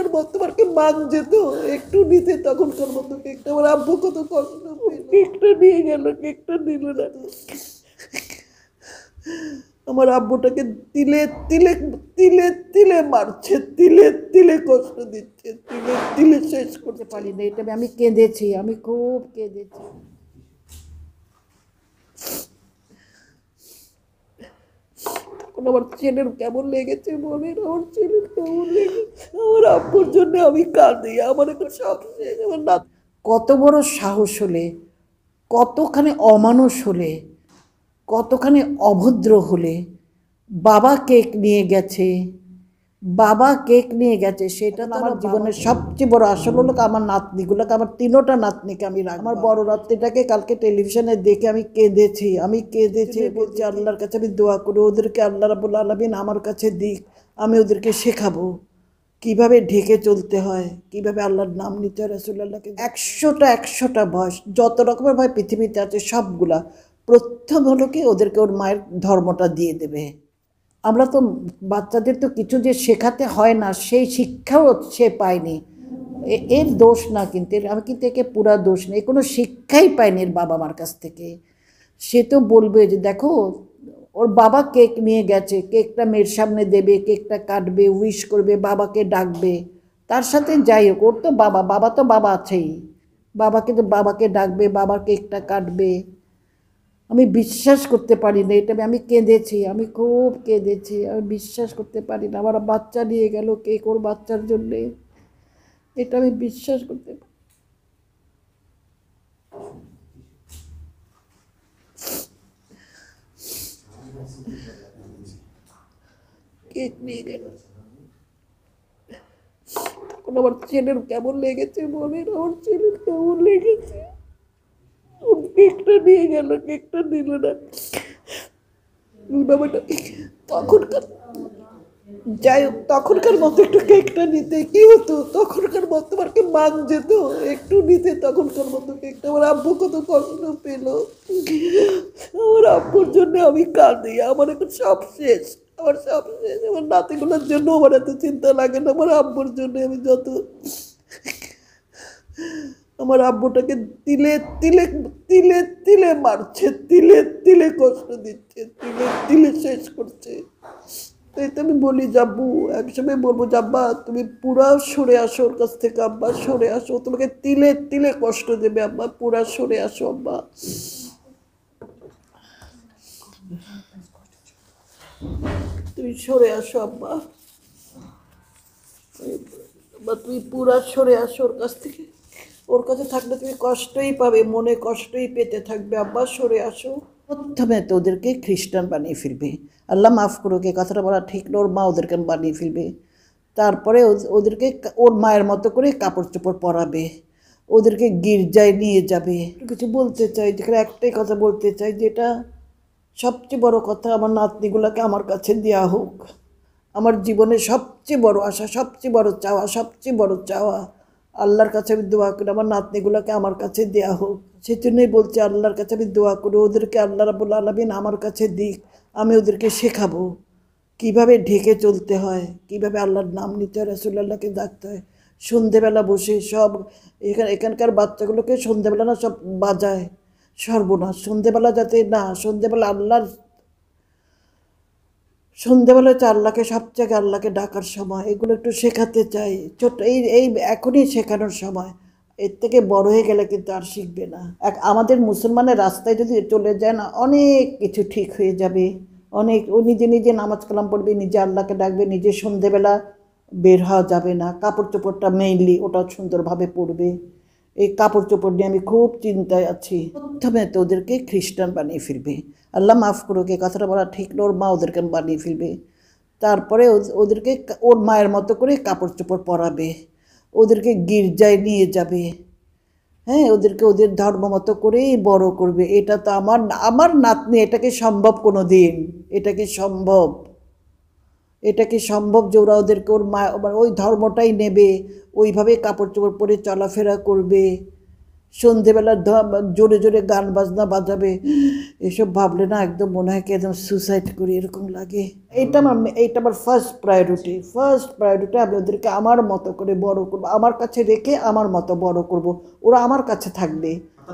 তোমাকে মান যেত একটু নিতে, তখনকার মতো কেকটা। আমার আব্বু কত কষ্ট, কেকটা নিয়ে গেল, কেকটা নিল না। আমার আব্বুটাকে তিলে তিলে তিলে তিলে মারছে, তিলে তিলে কষ্ট দিচ্ছে, তিলে তিলে শেষ করতে পারি না। এটা আমি কেঁদেছি, আমি খুব কেঁদেছি। আমার ছেলের কেমন লেগেছে মনের, আমার ছেলের কেমন লেগেছে। আমার আব্বুর জন্য আমি কাঁদি, আমার একটা সব শেষ। আমার না, কত বড় সাহস হলে, কতখানি অমানুষ হলে, কতখানি অভদ্র হলে বাবা কেক নিয়ে গেছে, বাবা কেক নিয়ে গেছে। সেটা তো আমার জীবনের সবচেয়ে বড় আসল হলো আমার নাতনিগুলোকে, আমার তিনোটা নাতনিকে আমি রাখবো। আমার বড় নাতনিটাকে কালকে টেলিভিশনে দেখে আমি কেঁদেছি, বলছি আল্লাহর কাছে আমি দোয়া করি ওদেরকে আল্লাহ রাব্বুল আলামিন আমার কাছে দিক, আমি ওদেরকে শেখাবো কিভাবে ঢেকে চলতে হয়, কিভাবে আল্লাহর নাম নিতে হয়, রাসূলুল্লাহকে। 100টা ভয়, যত রকমের ভয় পৃথিবীতে আছে সবগুলা। প্রথম হলো কি, ওদেরকে ওর মায়ের ধর্মটা দিয়ে দেবে। আমরা তো বাচ্চাদের তো কিছু যে শেখাতে হয় না, সেই শিক্ষাও সে পায়নি। এর দোষ না, কিন্তু আমি কিন্তু একে পুরা দোষ নেই, কোনো শিক্ষাই পায়নি এর বাবা মার কাছ থেকে। সে তো বলবে যে দেখো ওর বাবা কেক নিয়ে গেছে, কেকটা মেয়ের সামনে দেবে, কেকটা কাটবে, উইশ করবে, বাবাকে ডাকবে। তার সাথে যাই হোক, ওর তো বাবা, বাবা তো বাবা আছেই, বাবাকে তো বাবাকে ডাকবে, বাবা কেকটা কাটবে। আমি বিশ্বাস করতে পারি না, এটা আমি কেঁদেছি, আমি খুব কেঁদেছি, আমি বিশ্বাস করতে পারি না। আমার বাচ্চা নিয়ে গেল কেক ওর বাচ্চার জন্যে, এটা আমি বিশ্বাস করতে পারি। কেক নিয়ে গেল, আমার ছেলের কেমন লেগেছে মনের, আমার ছেলের কেমন লেগেছে। কেকটা নিয়ে গেল, কেকটা নিল না। বাবাটা তখনকার, যাই হোক, তখনকার মতো একটু কেকটা নিতে কি হতো, তখনকার মতো তোমাকে মান যেত একটু নিতে, তখনকার মতো কেকটা। আমার আব্বু কত কষ্ট পেল, আমার আব্বুর জন্য আমি কাঁদি, আমার এখন সব শেষ, আমার সব শেষ। আমার নাতিগুলোর জন্য আমার এত চিন্তা লাগে না, আমার আব্বুর জন্য আমি যত। আমার আব্বুটাকে তিলে তিলে তিলে তিলে মারছে, তিলে তিলে কষ্ট দিচ্ছে, তিলে তিলে শেষ করছে। তাই তো আমি বলি জাব্বু, একসময় বলবো জাব্বা তুমি পুরা সরে আসো ওর কাছ থেকে, আব্বা সরে আসো, তোমাকে তিলে তিলে কষ্ট দেবে আব্বা, পুরা সরে আসো আব্বা, তুমি সরে আসো আব্বা, তুমি পুরা সরে আসো ওর কাছ থেকে। ওর কাছে থাকলে তুমি কষ্টই পাবে, মনে কষ্টই পেতে থাকবে, আব্বা সরে আসো। প্রথমে তো ওদেরকে খ্রিস্টান বানিয়ে ফেলবে, আল্লাহ মাফ করুক, এই কথাটা বলা ঠিক না, ওর মা ওদেরকে বানিয়ে ফেলবে। তারপরে ওদেরকে ওর মায়ের মতো করে কাপড় চোপড় পরাবে, ওদেরকে গির্জায় নিয়ে যাবে। কিছু বলতে চাই, যেখানে একটাই কথা বলতে চাই, যেটা সবচেয়ে বড় কথা, আমার নাতনিগুলোকে আমার কাছে দেওয়া হোক। আমার জীবনের সবচেয়ে বড় আশা, সবচেয়ে বড় চাওয়া, সবচেয়ে বড় চাওয়া, আল্লাহর কাছে আমি দোয়া করি আমার নাতনিগুলোকে আমার কাছে দেওয়া হোক। সেজন্যই বলছি আল্লাহর কাছে আমি দোয়া করি ওদেরকে আল্লাহ রাব্বুল আলামিন আমার কাছে দিক, আমি ওদেরকে শেখাবো কিভাবে ঢেকে চলতে হয়, কিভাবে আল্লাহর নাম নিতে হয়, রাসূলুল্লাহকে ডাকতে হয়। সন্ধেবেলা বসে সব এখানকার বাচ্চাগুলোকে সন্ধেবেলা না সব বাজায়, সর্বনাশ। সন্ধেবেলা যাতে না, সন্ধেবেলা আল্লাহর, সন্ধেবেলা হচ্ছে আল্লাহকে, সব জায়গায় আল্লাহকে ডাকার সময়, এগুলো একটু শেখাতে চাই। ছোট এই এই এখনই শেখানোর সময়, এর থেকে বড় হয়ে গেলে কিন্তু আর শিখবে না। আমাদের মুসলমানের রাস্তায় যদি চলে যায় না, অনেক কিছু ঠিক হয়ে যাবে। অনেক, ও নিজে নিজে নামাজ কালাম পড়বে, নিজে আল্লাহকে ডাকবে, নিজে সন্ধেবেলা বের হওয়া যাবে না, কাপড় চোপড়টা মেইনলি ওটা সুন্দরভাবে পরবে। এই কাপড় চোপড় নিয়ে আমি খুব চিন্তায় আছি। প্রথমে তো ওদেরকে খ্রিস্টান বানিয়ে ফেলবে, আল্লাহ মাফ করুক, এই কথাটা বলা ঠিক না, ওর মা ওদেরকে বানিয়ে ফেলবে। তারপরে ওদেরকে ওর মায়ের মতো করে কাপড় চোপড় পরাবে, ওদেরকে গির্জায় নিয়ে যাবে, হ্যাঁ, ওদেরকে ওদের ধর্ম মতো করেই বড় করবে। এটা তো আমার আমার নাতনি, এটা কি সম্ভব কোনো দিন? এটা কি সম্ভব? এটা কি সম্ভব যে ওরা ওদেরকে ওর মা ওই ধর্মটাই নেবে, ওইভাবে কাপড় চোপড় পরে চলাফেরা করবে? সন্ধেবেলা জোরে জোরে গান বাজনা বাজাবে, এসব ভাবলে না একদম মনে হয় কি একদম সুসাইড করি এরকম লাগে। এইটা আমার ফার্স্ট প্রায়োরিটি। আমি ওদেরকে আমার মতো করে বড় করব, আমার কাছে রেখে আমার মতো বড় করব, ওরা আমার কাছে থাকবে।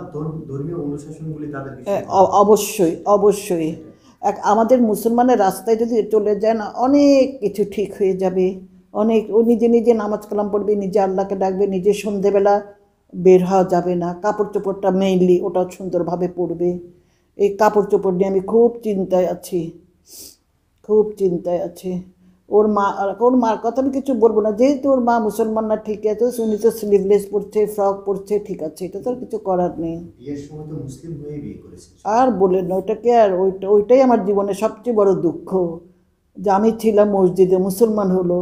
অবশ্যই অবশ্যই। আমাদের মুসলমানের রাস্তায় যদি চলে যায় না, অনেক কিছু ঠিক হয়ে যাবে। অনেক, ও নিজে নিজে নামাজ কালাম পড়বে, নিজে আল্লাহকে ডাকবে, নিজে সন্ধেবেলা বের হওয়া যাবে না, কাপড় চোপড়টা মেইনলি ওটা সুন্দরভাবে পরবে। এই কাপড় চোপড় নিয়ে আমি খুব চিন্তায় আছি। ওর মার কথা আমি কিছু বলবো না, যেহেতু ওর মা মুসলমান না, ঠিক আছে, উনি তো স্লিভলেস পরছে, ফ্রক পরছে, ঠিক আছে, এটা তো আর কিছু করার নেই। আর বলেন না, ওইটাকে আর ওইটাই আমার জীবনের সবচেয়ে বড় দুঃখ, যে আমি ছিলাম মসজিদে, মুসলমান হলো।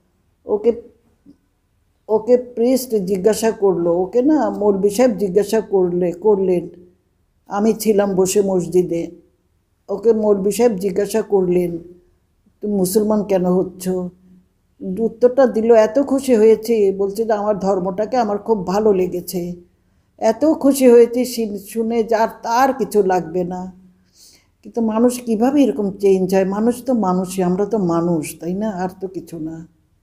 ওকে প্রিস্ট জিজ্ঞাসা করলো, ওকে না মৌলভী সাহেব জিজ্ঞাসা করলেন, আমি ছিলাম বসে মসজিদে, ওকে মৌলভী সাহেব জিজ্ঞাসা করলেন তুমি মুসলমান কেন হচ্ছ? উত্তরটা দিল, এত খুশি হয়েছি, বলছে যে আমার ধর্মটাকে আমার খুব ভালো লেগেছে, এত খুশি হয়েছি শুনে, যার তার কিছু লাগবে না। কিন্তু মানুষ কিভাবে এরকম চেঞ্জ হয়? মানুষ তো মানুষই, আমরা তো মানুষ, তাই না? আর তো কিছু না।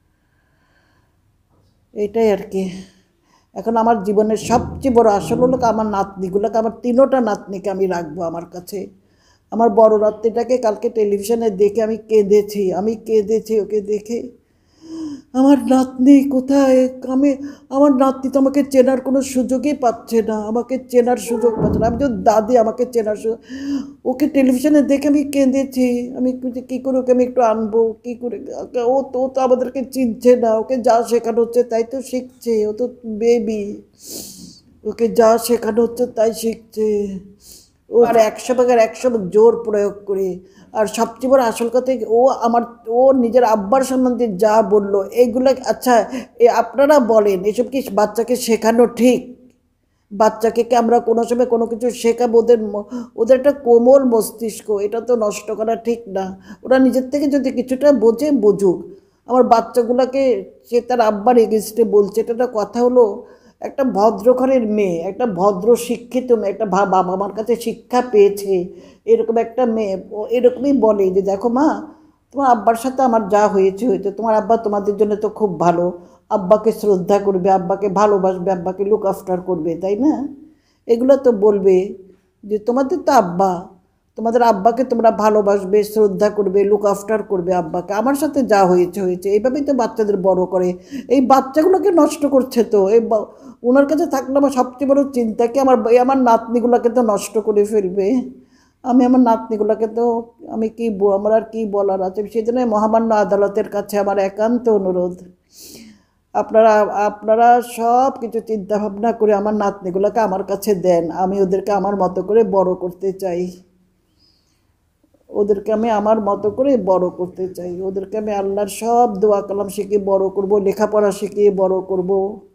এটাই আর কি। এখন আমার জীবনের সবচেয়ে বড় আসল হলো আমার নাতনিগুলোকে, আমার তিনোটা নাতনিকে আমি রাখবো আমার কাছে। আমার বড় নাতনিটাকে কালকে টেলিভিশনে দেখে আমি কেঁদেছি ওকে দেখে। আমার নাতনি কোথায়? আমার নাতনি তো আমাকে চেনার কোনো সুযোগই পাচ্ছে না, আমাকে চেনার সুযোগ পাচ্ছে না। আমি তো দাদি, আমাকে চেনার সুযোগ। ওকে টেলিভিশনে দেখে আমি কেঁদেছি। আমি কী করে ওকে আমি একটু আনবো, কী করে? ও তো আমাদেরকে চিনছে না, ওকে যা শেখানো হচ্ছে তাই তো শিখছে, ও তো বেবি, ওকে যা শেখানো হচ্ছে তাই শিখছে। ও আর 100 জোর প্রয়োগ করে। আর সবচেয়ে বড় আসল কথা, ও নিজের আব্বার সম্বন্ধে যা বললো, এইগুলো আচ্ছা আপনারা বলেন, এসব কি বাচ্চাকে শেখানো ঠিক? বাচ্চাকে কি আমরা কোনো সময় কোনো কিছু শেখাবো? ওদের একটা কোমল মস্তিষ্ক, এটা তো নষ্ট করা ঠিক না। ওরা নিজের থেকে যদি কিছুটা বুঝুক। আমার বাচ্চাগুলোকে সে তার আব্বার এগেনস্টে বলছে, এটা একটা কথা হলো? একটা ভদ্র ঘরের মেয়ে, একটা ভদ্র শিক্ষিত মেয়ে, একটা বাবা মার কাছে শিক্ষা পেয়েছে, এরকম একটা মেয়ে এরকমই বলে যে দেখো মা, তোমার আব্বার সাথে আমার যা হয়েছে, তোমার আব্বা তোমাদের জন্য তো খুব ভালো, আব্বাকে শ্রদ্ধা করবে, আব্বাকে ভালোবাসবে, আব্বাকে লুক আফটার করবে, তাই না? এগুলো তো বলবে যে তোমাদের তো আব্বা, তোমাদের আব্বাকে তোমরা ভালোবাসবে, শ্রদ্ধা করবে, লুক আফটার করবে আব্বাকে। আমার সাথে যা হয়েছে, এইভাবেই তো বাচ্চাদের বড় করে। এই বাচ্চাগুলোকে নষ্ট করছে তো। ওনার কাছে থাকলে আমার সবচেয়ে বড় চিন্তা কি, আমার নাতনিগুলোকে তো নষ্ট করে ফেলবে। আমার নাতনিগুলোকে তো আমার আর কি বলার আছে? সেই জন্য মহামান্য আদালতের কাছে আমার একান্ত অনুরোধ, আপনারা সব কিছু চিন্তা ভাবনা করে আমার নাতনিগুলোকে আমার কাছে দেন। আমি ওদেরকে আমার মতো করে বড় করতে চাই, ওদেরকে আমি আমার মতো করে বড় করতে চাই। ওদেরকে আমি আল্লাহর সব দোয়া কালাম শিখিয়ে বড় করব, লেখাপড়া শিখিয়ে বড় করব।